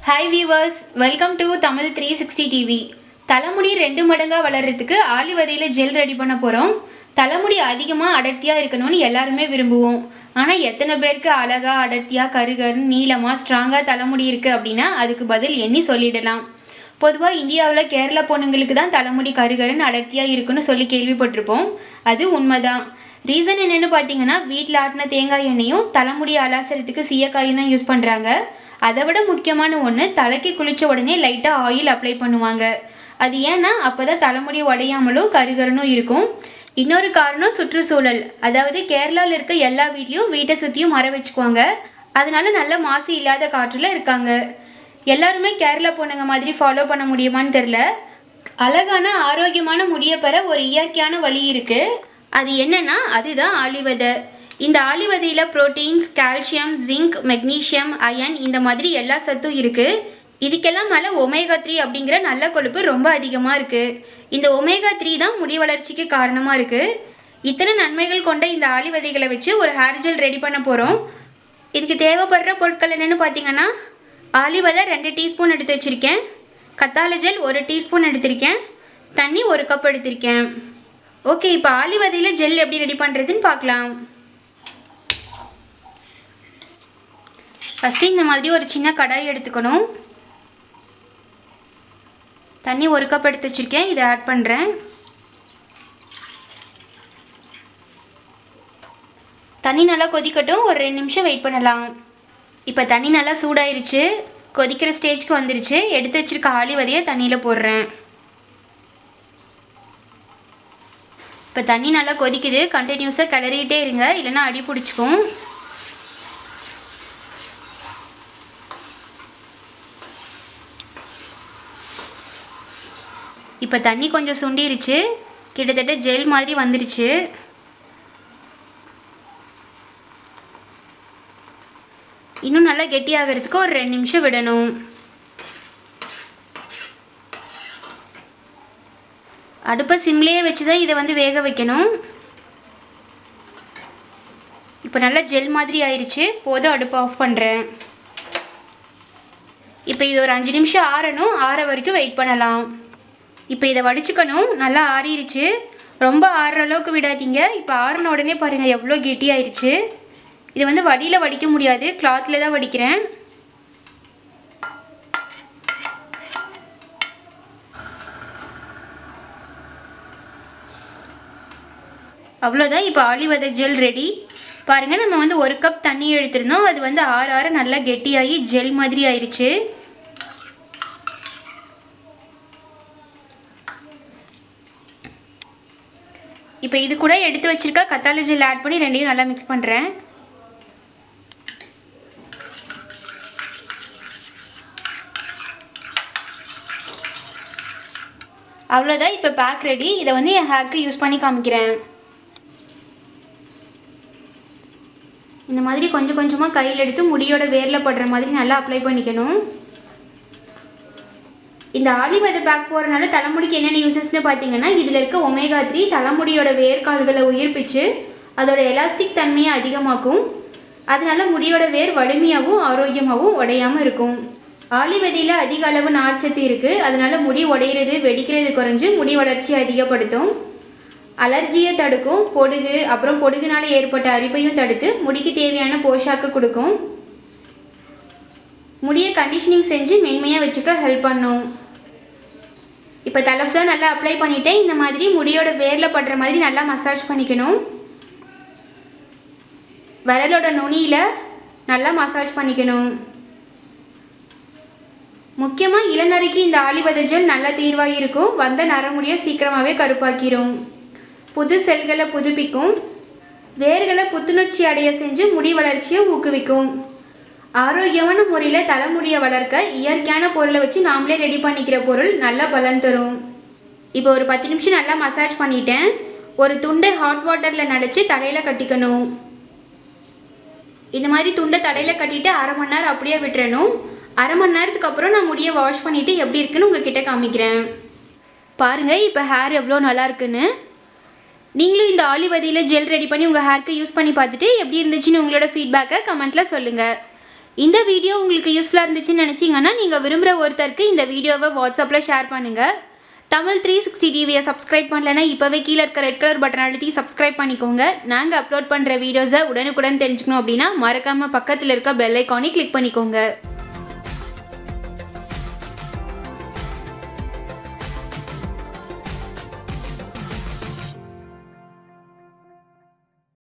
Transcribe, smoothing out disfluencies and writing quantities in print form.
Hi viewers, welcome to Tamil 360 TV. தலைமுடி 2 மடங்காக வளர்கிறதுக்கு ஆலிவதையில் ஜெல் ரெடி பண்ண போகிறோம். தலைமுடி அதிகமாக அடர்த்தியாக இருக்கணும்னு எல்லாருமே விரும்புவோம். ஆனால் எத்தனை பேருக்கு அழகாக அடர்த்தியாக கருகருன்னு நீளமாக ஸ்ட்ராங்காக தலைமுடி இருக்குது அப்படின்னா அதுக்கு பதில் எண்ணி சொல்லிடலாம். பொதுவாக இந்தியாவில் கேரளா பொண்ணுங்களுக்கு தான் தலைமுடி கருகருன்னு அடர்த்தியாக இருக்குன்னு சொல்லி கேள்விப்பட்டிருப்போம். அது உண்மைதான். ரீசன் என்னென்னு பார்த்தீங்கன்னா, வீட்டில் ஆட்டின தேங்காய் எண்ணெயும் தலைமுடி அலாசறதுக்கு சீயக்காயும் தான் யூஸ் பண்ணுறாங்க. அதை விட முக்கியமான ஒன்று, தலைக்கு குளித்த உடனே லைட்டாக ஆயில் அப்ளை பண்ணுவாங்க. அது ஏன்னா அப்போ தான் தலைமுடி உடையாமலும் கருகருன்னும் இருக்கும். இன்னொரு காரணம் சுற்றுச்சூழல். அதாவது கேரளாவில் இருக்க எல்லா வீட்லேயும் வீட்டை சுற்றியும் மரம் வச்சுக்குவாங்க. அதனால நல்ல மாசு இல்லாத காற்றில் இருக்காங்க. எல்லாருமே கேரளா பொண்ணுங்க மாதிரி ஃபாலோ பண்ண முடியுமான்னு தெரில. அழகான ஆரோக்கியமான முடியை பெற ஒரு இயற்கையான வழி இருக்குது. அது என்னன்னா, அதுதான் ஆலிவதை. இந்த ஆலிவதையில் proteins, calcium, zinc, magnesium, iron இந்த மாதிரி எல்லா சத்தும் இருக்குது. இதுக்கெல்லாம் மேலே ஒமேகா 3 அப்படிங்கிற நல்ல கொழுப்பு ரொம்ப அதிகமாக இருக்குது. இந்த ஒமேகா 3 தான் முடி வளர்ச்சிக்கு காரணமாக இருக்குது. இத்தனை நன்மைகள் கொண்ட இந்த ஆலிவதைகளை வச்சு ஒரு ஹேர் ஜெல் ரெடி பண்ண போகிறோம். இதுக்கு தேவைப்படுற பொருட்கள் என்னென்னு பார்த்தீங்கன்னா, ஆலிவதை 2 டீஸ்பூன் எடுத்து வச்சுருக்கேன், கத்தாழை ஜெல் 1 டீஸ்பூன் எடுத்திருக்கேன், தண்ணி 1 கப் எடுத்திருக்கேன். ஓகே, இப்போ ஆலிவதையில் ஜெல் எப்படி ரெடி பண்ணுறதுன்னு பார்க்கலாம். ஃபஸ்ட்டு இந்த மாதிரி ஒரு சின்ன கடாய் எடுத்துக்கணும். தண்ணி 1 கப் எடுத்து வச்சுருக்கேன், இதை ஆட் பண்ணுறேன். தண்ணி நல்லா கொதிக்கட்டும், ஒரு 2 நிமிஷம் வெயிட் பண்ணலாம். இப்போ தண்ணி நல்லா சூடாயிருச்சு, கொதிக்கிற ஸ்டேஜ்க்கு வந்துருச்சு. எடுத்து வச்சுருக்க ஆலிவதையை தண்ணியில் போடுறேன். இப்போ தண்ணி நல்லா கொதிக்குது, கண்டினியூஸாக கிளறிட்டே இருங்க, இல்லைன்னா அடி பிடிச்சிக்கும். இப்போ தண்ணி கொஞ்சம் சுண்டிருச்சு, கிட்டத்தட்ட ஜெல் மாதிரி வந்துருச்சு. இன்னும் நல்லா கெட்டியாகிறதுக்கு ஒரு 2 நிமிஷம் விடணும். அடுப்பை சிம்லேயே வச்சு தான் இதை வேக வைக்கணும். இப்போ நல்லா ஜெல் மாதிரி ஆயிடுச்சு, போதும், அடுப்பை ஆஃப் பண்ணுறேன். இப்போ இது ஒரு 5 நிமிஷம் ஆறணும், ஆற வரைக்கும் வெயிட் பண்ணலாம். இப்போ இதை வடிச்சுக்கணும். நல்லா ஆறிடுச்சு, ரொம்ப ஆறுற அளவுக்கு விடாதீங்க. இப்போ ஆறின உடனே பாருங்கள் எவ்வளோ கெட்டி ஆயிடுச்சு. இது வடியில் வடிக்க முடியாது, கிளாத்தில் தான் வடிக்கிறேன். அவ்வளோதான், இப்போ ஆலிவதை ஜெல் ரெடி. பாருங்கள், நம்ம 1 கப் தண்ணி எடுத்திருந்தோம், அது ஆற நல்லா கெட்டியாகி ஜெல் மாதிரி ஆயிடுச்சு. இப்போ இது கூட எடுத்து வச்சுருக்க கத்தாழை ஜெல் ஆட் பண்ணி ரெண்டையும் நல்லா மிக்ஸ் பண்ணுறேன். அவ்வளோதான், இப்போ பேக் ரெடி. இதை என் ஹேருக்கு யூஸ் பண்ணி காமிக்கிறேன். இந்த மாதிரி கொஞ்சம் கொஞ்சமாக கையில் எடுத்து முடியோட வேரில் படுற மாதிரி நல்லா அப்ளை பண்ணிக்கணும். இந்த ஆலிவதை பேக் போகிறனால தலைமுடிக்கு என்னென்ன யூசஸ்ன்னு பார்த்தீங்கன்னா, இதில் இருக்க ஒமேகா 3 தலைமுடியோட வேர்க்கால்களை உயிர்ப்பிச்சு அதோட எலாஸ்டிக் தன்மையை அதிகமாக்கும். அதனால முடியோட வேர் வலிமையாகவும் ஆரோக்கியமாகவும் உடையாமல் இருக்கும். ஆலிவதையில் அதிக அளவு நார்ச்சத்து இருக்குது. அதனால முடி உடையிறது, வெடிக்கிறது குறைஞ்சு முடி வளர்ச்சியை அதிகப்படுத்தும். அலர்ஜியை தடுக்கும். பொடுகு, அப்புறம் பொடுகுனால ஏற்பட்ட அரிப்பையும் தடுத்து முடிக்கு தேவையான போஷாக்கு கொடுக்கும். முடியை கண்டிஷனிங் செஞ்சு மென்மையாக வச்சுக்க ஹெல்ப் பண்ணும். இப்போ தலை ஃபுல்லாக நல்லா அப்ளை பண்ணிவிட்டேன். இந்த மாதிரி முடியோட வேரில் படுற மாதிரி நல்லா மசாஜ் பண்ணிக்கணும். விரலோட நுனியில் நல்லா மசாஜ் பண்ணிக்கணும். முக்கியமாக இளநரைக்கு இந்த ஆலிவதை ஜெல் நல்ல தீர்வாக இருக்கும். வந்த நரமுடியை சீக்கிரமாகவே கருப்பாக்கிடும். புது செல்களை புதுப்பிக்கும். வேர்களை புத்துணர்ச்சி அடைய செஞ்சு முடி வளர்ச்சியை ஊக்குவிக்கும். ஆரோக்கியமான முறையில் தலைமுடியை வளர்க்க இயற்கையான பொருளை வச்சு நாமளே ரெடி பண்ணிக்கிற பொருள் நல்ல பலன் தரும். இப்போ ஒரு 10 நிமிஷம் நல்லா மசாஜ் பண்ணிட்டேன். ஒரு துண்டை ஹாட் வாட்டரில் நனைச்சி தலையில் கட்டிக்கணும். இந்த மாதிரி துண்டை தலையில் கட்டிட்டு 1/2 மணி நேரம் அப்படியே விட்டுறணும். 1/2 மணி நேரத்துக்கு அப்புறம் நான் முடியை வாஷ் பண்ணிவிட்டு எப்படி இருக்குன்னு உங்ககிட்ட காமிக்கிறேன். பாருங்கள் இப்போ ஹேர் எவ்வளோ நல்லா இருக்குன்னு. நீங்களும் இந்த ஆலிவதையில் ஜெல் ரெடி பண்ணி உங்கள் ஹேருக்கு யூஸ் பண்ணி பார்த்துட்டு எப்படி இருந்துச்சுன்னு உங்களோட ஃபீட்பேக்கை கமெண்ட்டில் சொல்லுங்கள். இந்த வீடியோ உங்களுக்கு யூஸ்ஃபுல்லாக இருந்துச்சுன்னு நினச்சிங்கன்னா நீங்கள் விரும்புகிற ஒருத்தருக்கு இந்த வீடியோவை வாட்ஸ்அப்பில் ஷேர் பண்ணுங்கள். தமிழ் 360 டிவியை சப்ஸ்கிரைப் பண்ணலைன்னா இப்போவே கீழே இருக்க ரெட் கலர் பட்டன் அழுத்தி சப்ஸ்கிரைப் பண்ணிக்கோங்க. நாங்கள் அப்லோட் பண்ணுற வீடியோஸை உடனுக்குடன் தெரிஞ்சுக்கணும் அப்படின்னா மறக்காமல் பக்கத்தில் இருக்க பெல் ஐக்கானை கிளிக் பண்ணிக்கோங்க.